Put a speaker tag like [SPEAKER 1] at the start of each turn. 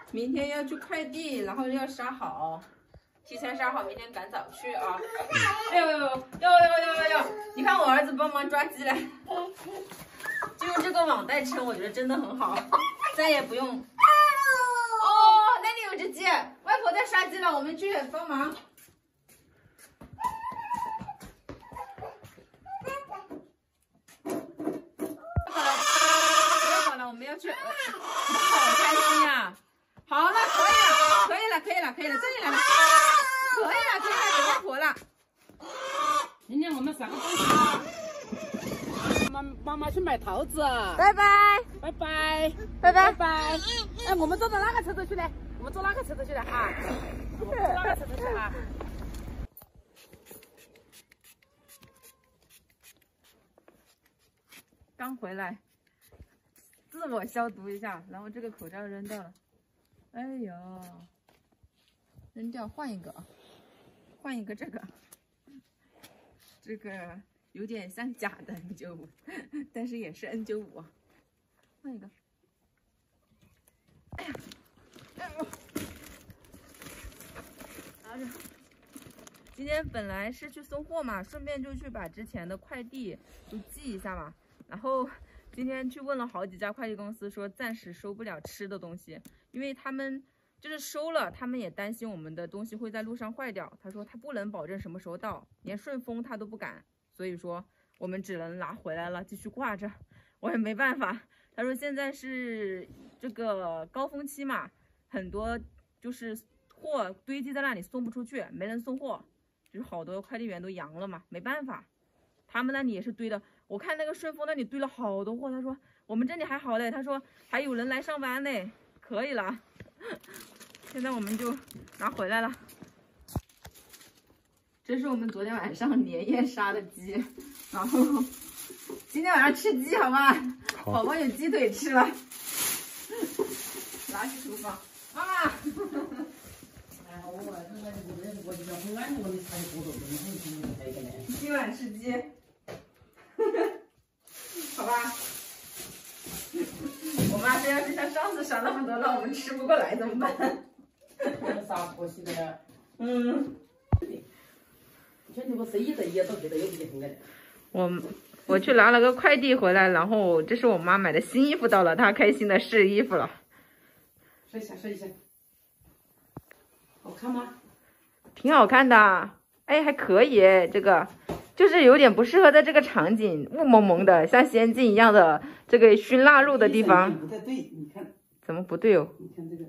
[SPEAKER 1] 明天要去快递，然后要杀好，提前杀好，明天赶早去啊！哎呦呦呦呦呦呦呦！你看我儿子帮忙抓鸡了，就用这个网袋称，我觉得真的很好，再也不用。哦，那里有只鸡，外婆在杀鸡了，我们去帮忙。好了，我们要去，好开心呀！好了，可以了，这里来了，可以了，给外婆了。
[SPEAKER 2] 明天我们3个东西，妈妈去买桃子。
[SPEAKER 1] 拜拜，
[SPEAKER 2] 拜拜，
[SPEAKER 1] 拜拜，
[SPEAKER 2] 拜拜。哎，我们坐到哪个车子去呢？我们坐哪个车子去的啊？我们坐哪个车子去啊？
[SPEAKER 1] 刚回来，自我消毒一下，然后这个口罩扔掉了。哎呦，扔掉，换一个啊，换一个这个。这个有点像假的 N95，但是也是 N95 啊。换一个。哎呀，哎呦，拿着。今天本来是去送货嘛，顺便就去把之前的快递就寄一下嘛。然后今天去问了好几家快递公司，说暂时收不了吃的东西，因为他们就是收了，他们也担心我们的东西会在路上坏掉。他说他不能保证什么时候到，连顺丰他都不敢，所以说我们只能拿回来了，继续挂着。我也没办法。他说现在是这个高峰期嘛，很多就是货堆积在那里送不出去，没人送货，就是好多快递员都阳了嘛，没办法。他们那里也是堆的，我看那个顺丰那里堆了好多货。他说我们这里还好嘞，他说还有人来上班嘞，可以了。现在我们就拿回来了。这是我们昨天晚上连夜杀的鸡，然后今天晚上吃鸡好吗？宝宝有鸡腿吃了。拿去厨房，妈妈。今晚吃鸡，好吧。我妈说要是像上次杀那么多，那我们吃不过来怎么办？
[SPEAKER 2] 啥可惜的？
[SPEAKER 1] 我去拿了个快递回来，然后这是我妈买的新衣服到了，她开心的试衣服了。
[SPEAKER 2] 试一下，好看吗？
[SPEAKER 1] 挺好看的，哎，还可以，这个就是有点不适合在这个场景，雾蒙蒙的，像仙境一样的这个熏腊肉的地方。
[SPEAKER 2] 不太对，你看。
[SPEAKER 1] 怎么不对哦？
[SPEAKER 2] 你看这个。